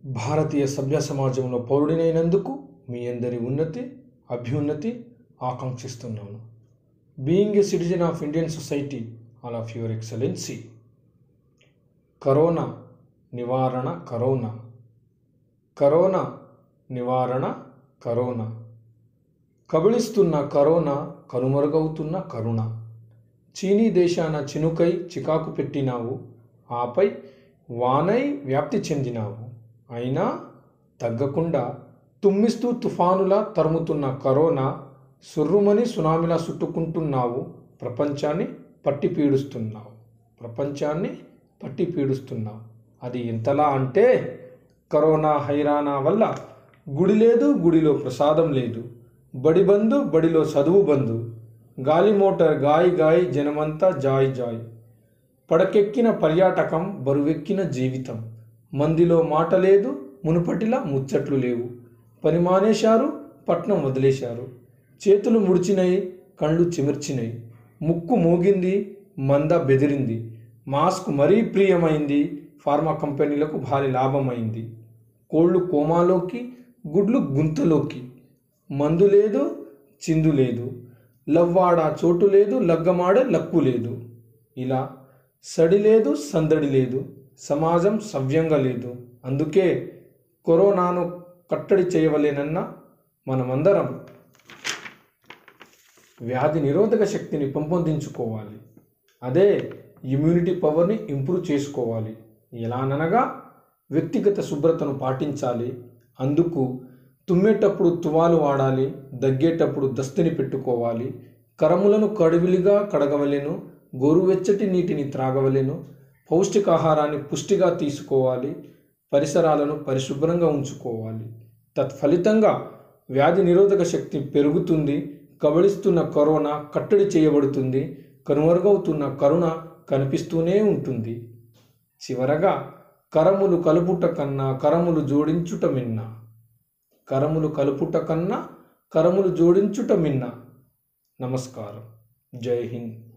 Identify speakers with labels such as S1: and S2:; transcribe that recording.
S1: భారతీయ సభ్య సమాజంలో పౌరుడినైనందుకు మీ అందరి ఉన్నతి అభ్యున్నతి ఆకాంక్షిస్తున్నాను. Being a citizen of Indian society, all of your excellency. Corona నివారణ, కరోనా కరోనా నివారణ, కరోనా కబళిస్తున్న కరోనా, కనుమరుగవుతున్న కరుణ. చీనీ దేశాన చినుకై చికాకు పెట్టినావు, ఆపై వానై వ్యాప్తి చెందినావు. అయినా తగ్గకుండా తుమ్మిస్తూ తుఫానులా తరుముతున్న కరోనా, సుర్రుమని సునామిలా చుట్టుకుంటున్నావు. ప్రపంచాన్ని పట్టి పీడుస్తున్నావు. అది ఎంతలా అంటే, కరోనా హైరానా వల్ల గుడి లేదు, గుడిలో ప్రసాదం లేదు. బడి బందు, బడిలో చదువు బందు. గాలి మోటార్ గాయి జనమంతా జాయ్. పడకెక్కిన పర్యాటకం, బరువెక్కిన జీవితం. మందిలో మాట లేదు, మునుపటిలా ముచ్చట్లు లేవు. పని మానేశారు, పట్నం వదిలేశారు. చేతులు ముడిచినాయి, కళ్ళు చిమిర్చినాయి. ముక్కు మోగింది, మంద బెదిరింది. మాస్క్ మరీ ప్రియమైంది, ఫార్మా కంపెనీలకు భారీ లాభమైంది. కోళ్ళు కోమాలోకి, గుడ్లు గుంతలోకి. మందు లేదు, చిందు లేదు. లవ్వాడా చోటు లేదు, లగ్గమాడే లక్కు లేదు. ఇలా సడి లేదు, సందడి లేదు. సమాజం సవ్యంగా లేదు. అందుకే కరోనాను కట్టడి చేయవలేనన్న మనమందరం వ్యాధి నిరోధక శక్తిని పెంపొందించుకోవాలి. అదే ఇమ్యూనిటీ పవర్ని ఇంప్రూవ్ చేసుకోవాలి. ఎలాననగా వ్యక్తిగత శుభ్రతను పాటించాలి. అందుకు తుమ్మేటప్పుడు తువాలు వాడాలి, దగ్గేటప్పుడు దస్తిని పెట్టుకోవాలి. కరములను కడివిలిగా కడగవలెను, గోరువెచ్చటి నీటిని త్రాగవలెను. పౌష్టికాహారాన్ని పుష్టిగా తీసుకోవాలి. పరిసరాలను పరిశుభ్రంగా ఉంచుకోవాలి. తత్ఫలితంగా వ్యాధి నిరోధక శక్తి పెరుగుతుంది. కబళిస్తున్న కరోనా కట్టడి చేయబడుతుంది. కనుమరుగవుతున్న కరుణ కనిపిస్తూనే ఉంటుంది. చివరగా, కరములు కలుపుట కన్నా కరములు జోడించుట మిన్న. కరములు కలుపుట కన్నా కరములు జోడించుట మిన్న. నమస్కారం. జై హింద్.